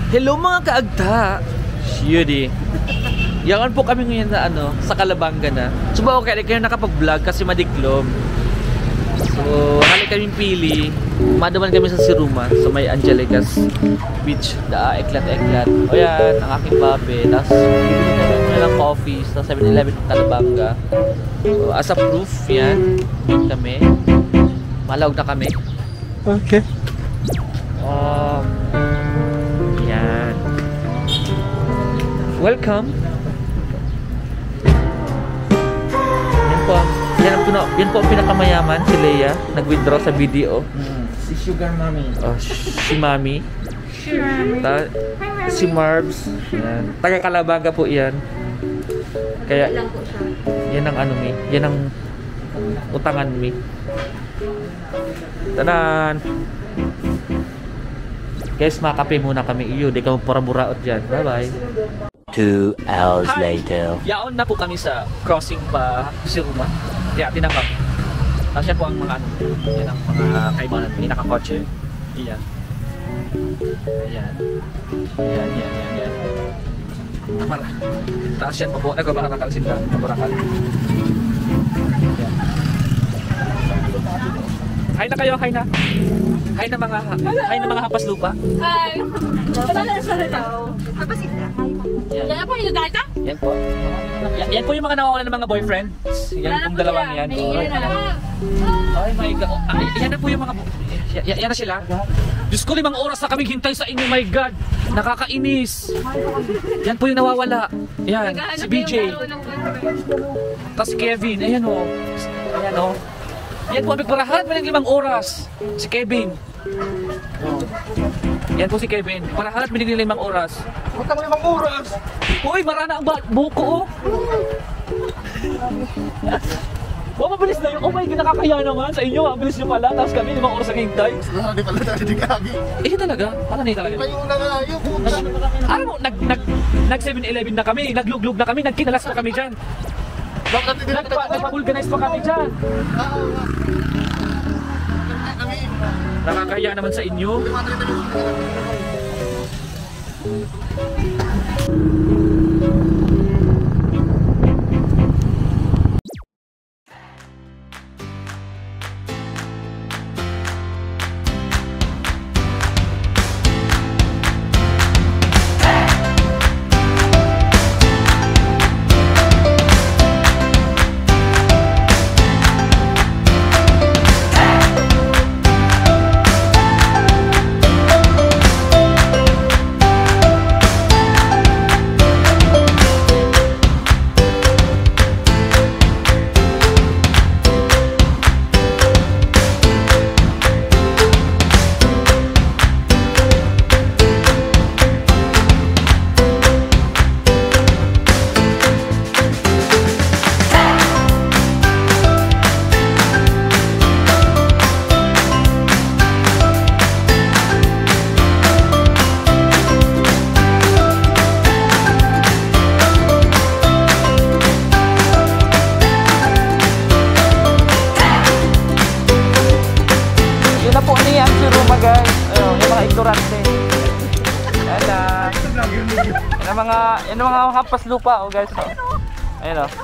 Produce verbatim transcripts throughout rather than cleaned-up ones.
Hello mga kaagta! Shiyudi. Yakan po kami ngayon na ano, sa Calabanga na. Subaw kaya kayo nakapag-vlog kasi madiklom. So, hali kaming pili. Madaman kami sa Siruma, sa may Angelicas Beach. Da, eklat-eklat. O yan, ang aking babe. Tapos, bibili kami muna ng coffee sa seven eleven ng Calabanga. So, as a proof, yan. Big kami. Malawag na kami. Okay. Um, yan. Welcome. Yan po. Yan ang, pino, yan po ang pinakamayaman, si Leia. Nag-withdraw sa video. Mm, si Sugar Mommy. Oh, si Mami. Ta si Marbs. Yan. Taga Calabanga po yan. Kaya, yan ang ano mi. Yan ang utangan mi. Tanan. Guys, makape muna kami. Iyo, di ka magpura-buraot dyan. Bye-bye. Two hours Hi. later. Yaon na po kami sa crossing pa Siruma. Kaya tinangkap. Tapos yan po ang mga ano. Yan ang mga kaibanan. Hindi nakakotse. Iyan. Ayan. Ayan, yan, yan, yan. Kamara. Tapos yan po po. Nagbabarakal sila. Nagbabarakal. Ayan. Hi na kayo, hi na. Hi na mga hi na mga hapas lupa. Hi. Wala na sa tao. Hapasin na. Yan. Yan po yung data? Yan po. Yan, yan po yung mga nawawalan ng mga boyfriends. Yan pong dalawang yan. Ay my God. Ay, yan na po yung mga yan, yan na sila. Diyos ko, limang oras na kami hintay sa inyo, my God. Nakakainis. Yan po yung nawawala. Yan, si B J. Tapos si Kevin. Ayan o. Ayan o. Yan po, nagparahan pa ng limang oras. Si Kevin. Oh. Yan po si Kevin. Parahan pa ng limang oras. Huwag ka mo limang oras! Uy, marana ang buko oh. Oh, mabilis na yun. Oh my God, nakakaya naman sa inyo. Mabilis nyo pala. Tapos kami, limang oras na hintay. Hindi pala tayo di kagi. Eh, talaga? Parang hindi talaga. May una nga yun. Alam mo, nag, nag, nag seven eleven na kami. Nagluglug na kami. Nagkinalas pa kami dyan. Bakit hindi Nagpa, nagpa-vulcanize pa kami dyan. Nakakaya naman sa inyo. Yan ang mga, yan ang mga hampas lupa, oh guys. Oh. Ayan oh.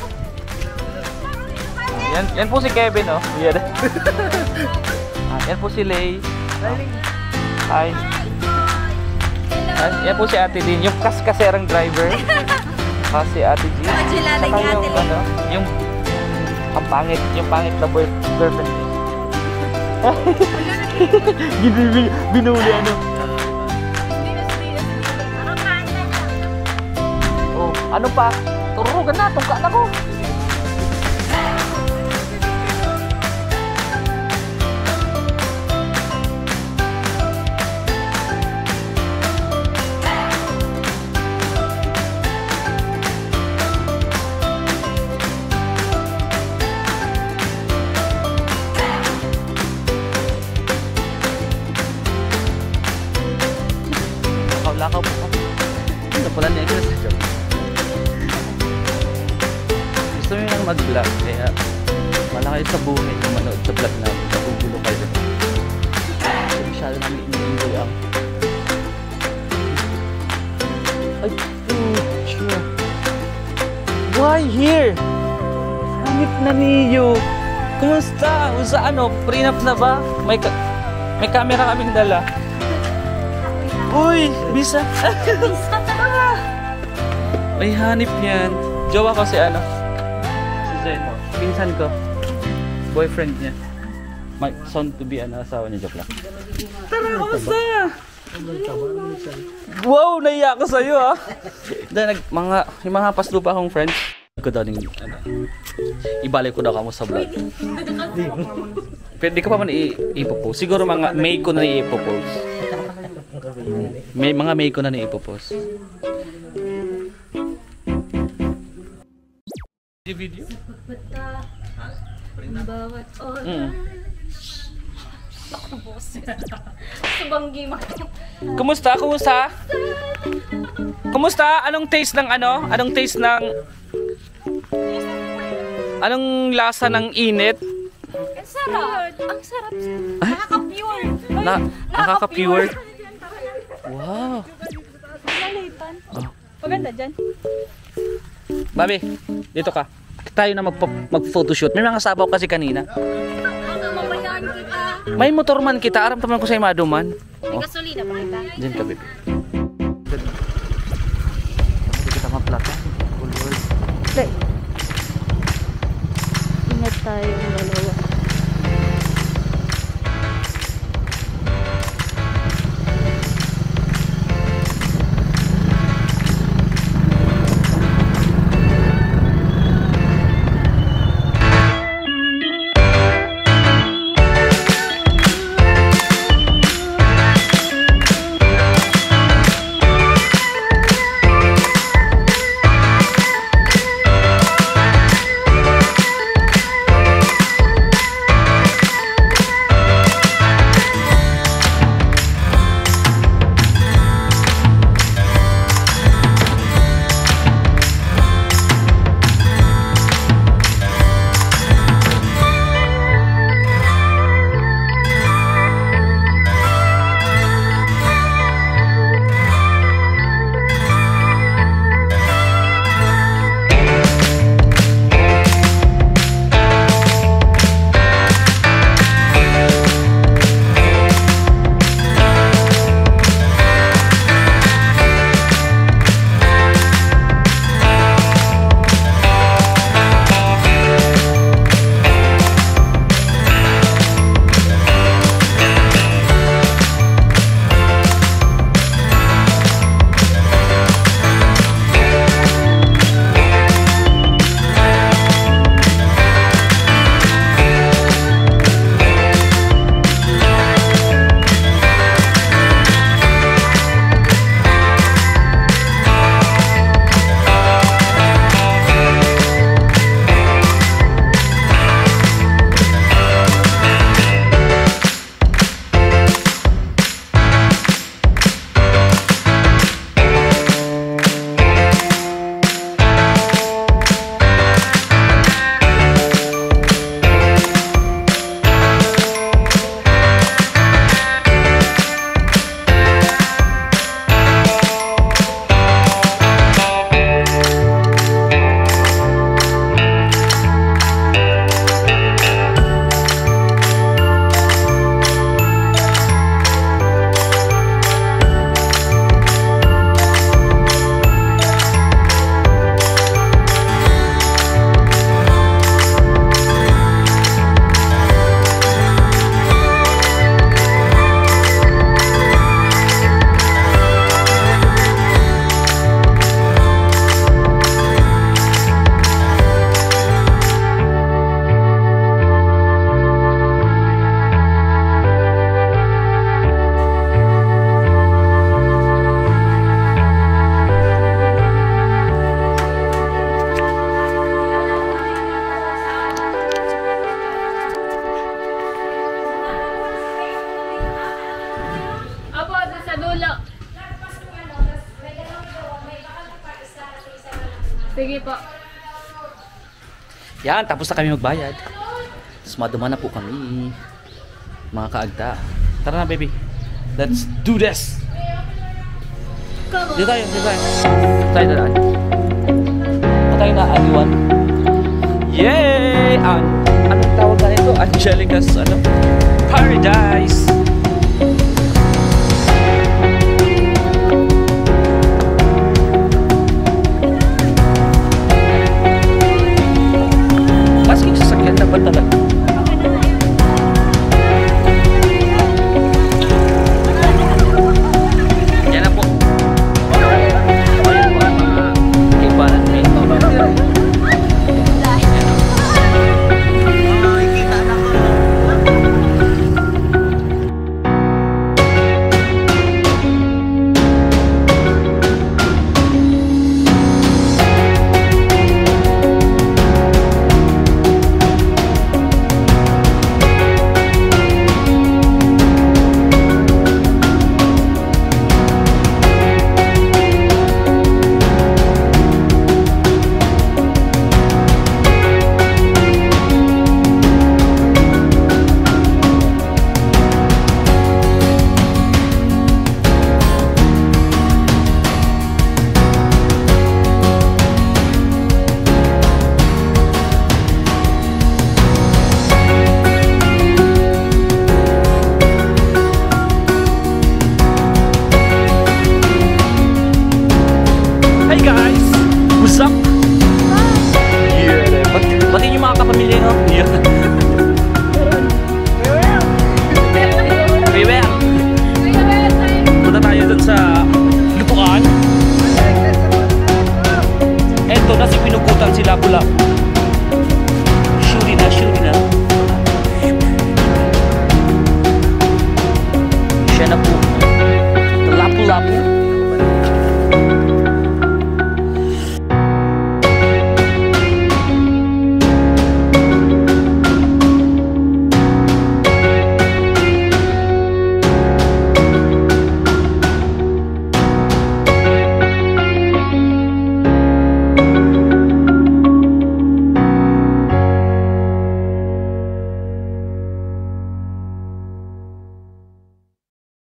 Yan, yan po si Kevin oh. Yan. Ah, yan po si Lay. Hi. Yan, yan po si Ate Din, yung kas-kaserang driver. Ah, si Ate G. Saka yung, ano, yung ang pangit, yung pangit na boy, girlfriend. Binuli ano. Ano pa? Turugan na, tungka na ko. Lakaw-lakaw po kami. Ano pala niya ito sa job? Gusto nyo nang mag-vlog, kaya malaki sa buhay na manood sa vlog namin. Nagugulo kayo. Masyado namin ini-enjoy ang Ay, pucha. Why here? Hanip na niyo. Kumusta? Kung sa ano? Prenup na ba? May, ka may camera kaming dala. Uy, bisa. May hanip yan. Jowa ko si ano? Si Zeno. Pinsan ko. Boyfriend niya. My son to be, ano, asawa niya. Joke lang. Tara, kamusta? Wow, naiya ako sa'yo ah. Dahil nag, mga, yung mga paslupa akong friends. Ko daw ng, ano, ibalik ko daw kamo sa vlog. Pero di ko pa man i-popost. Siguro mga May ko na i-popost. May mga May ko na i-popost. Di video? Bawat oras. Mm. Subanggi mo. Kumusta? Kumusta? Kumusta? Anong taste ng ano? Anong taste ng Anong lasa ng init? Ang sarap. Ang sarap. Nakaka-pure. Na, nakaka-pure. Wow. Lalipan. Oh. Maganda dyan. Babi, dito ka. Tayo na mag-photoshoot. May mga sabaw kasi kanina. Mamamayaan kita. May motor man kita. Aram taman ko sa'yo maduman. May gasolina pa kita. Diyan ka, baby. Hindi kita maplata. Day. Ingat tayo ng dalawa. Sige po. Yan, tapos na kami magbayad. Tapos maduman na po kami. Mga kaagta. Tara na, baby. Let's do this! Dito tayo, dito tayo. Dito tayo daan. Dito tayo na aliwan. Yay! An anong tawag na ito? Angelica's ano? Paradise!